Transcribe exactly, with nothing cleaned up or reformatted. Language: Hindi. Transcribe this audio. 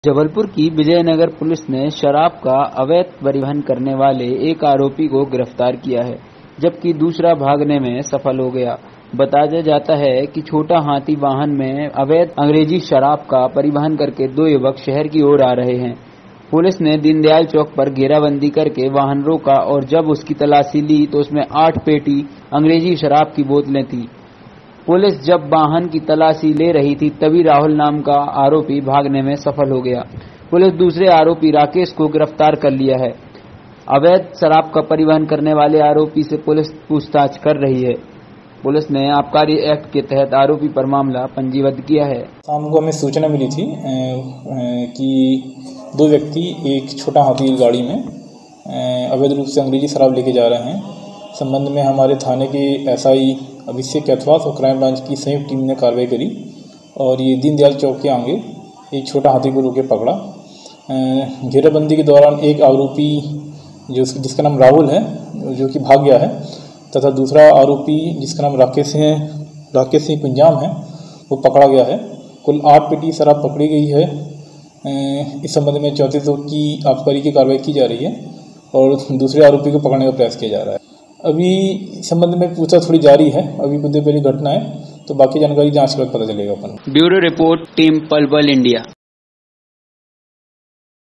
जबलपुर की विजयनगर पुलिस ने शराब का अवैध परिवहन करने वाले एक आरोपी को गिरफ्तार किया है, जबकि दूसरा भागने में सफल हो गया। बताया जाता है कि छोटा हाथी वाहन में अवैध अंग्रेजी शराब का परिवहन करके दो युवक शहर की ओर आ रहे हैं। पुलिस ने दीनदयाल चौक पर घेराबंदी करके वाहन रोका और जब उसकी तलाशी ली तो उसमें आठ पेटी अंग्रेजी शराब की बोतलें थी। पुलिस जब वाहन की तलाशी ले रही थी तभी राहुल नाम का आरोपी भागने में सफल हो गया। पुलिस दूसरे आरोपी राकेश को गिरफ्तार कर लिया है। अवैध शराब का परिवहन करने वाले आरोपी से पुलिस पूछताछ कर रही है। पुलिस ने आबकारी एक्ट के तहत आरोपी पर मामला पंजीबद्ध किया है। शाम को हमें सूचना मिली थी कि दो व्यक्ति एक छोटा हाथी गाड़ी में अवैध रूप से अंग्रेजी शराब लेके जा रहे हैं। संबंध में हमारे थाने के एसआई अभिषेक कैथवास और क्राइम ब्रांच की संयुक्त टीम ने कार्रवाई करी और ये दीनदयाल चौक के आगे एक छोटा हाथी को रोके पकड़ा। घेराबंदी के दौरान एक आरोपी जो जिसका नाम राहुल है जो कि भाग गया है तथा दूसरा आरोपी जिसका नाम राकेश है राकेश सिंह कुंजाम है वो पकड़ा गया है। कुल आठ पेटी शराब पकड़ी गई है। इस संबंध में चौंतीस लोग की आबकारी की कार्रवाई की जा रही है और दूसरे आरोपी को पकड़ने का प्रयास किया जा रहा है। अभी इस संबंध में पूछताछ थोड़ी जारी है। अभी कुछ देर पहले घटना है तो बाकी जानकारी जांच के बाद पता चलेगा अपन। ब्यूरो रिपोर्ट, टीम पल पल इंडिया।